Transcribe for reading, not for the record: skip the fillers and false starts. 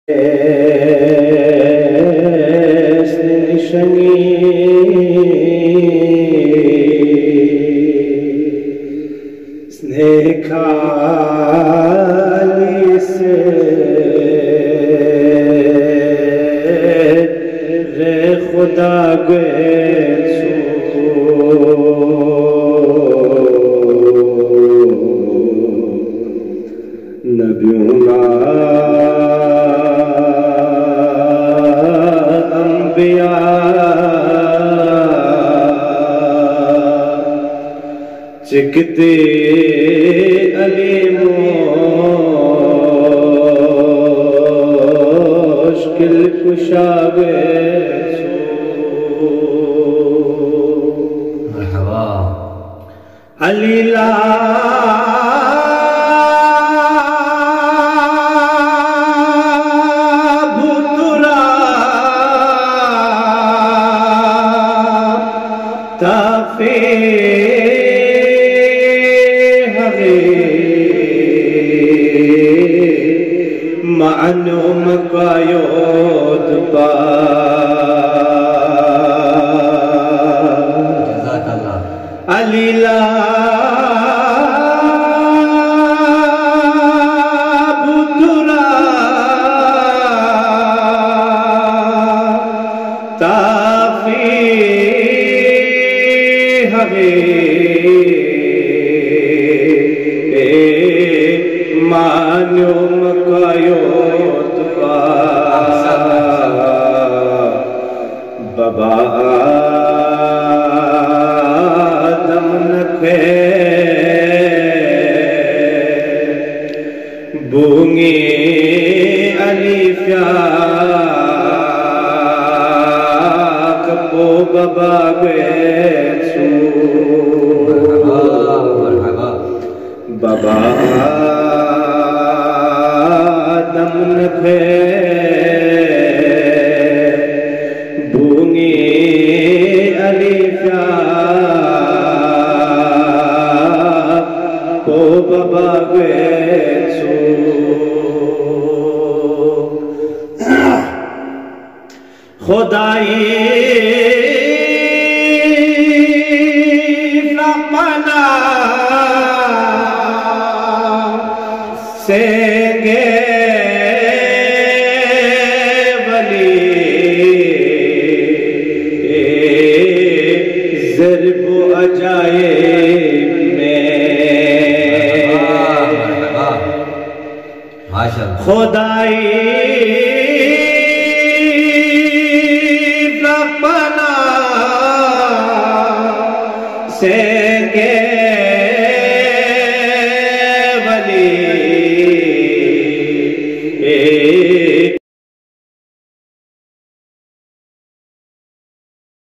چکتے علی مشکل کشا گئے مرحبا علی لا بھوترا تافے معنو مقایود با جزاک اللہ علی لا بھوترا تافی ہوے مانو مقایود با بابا آدم نکھے بونگی علی فیاق پو بابا گیسو مرحبا بابا آدم نکھے بونگی علی فیاق پو بابا گیسو خدائی رپنا سینگے ولی ضرب عجائب میں خدائی رپنا سینگے ولی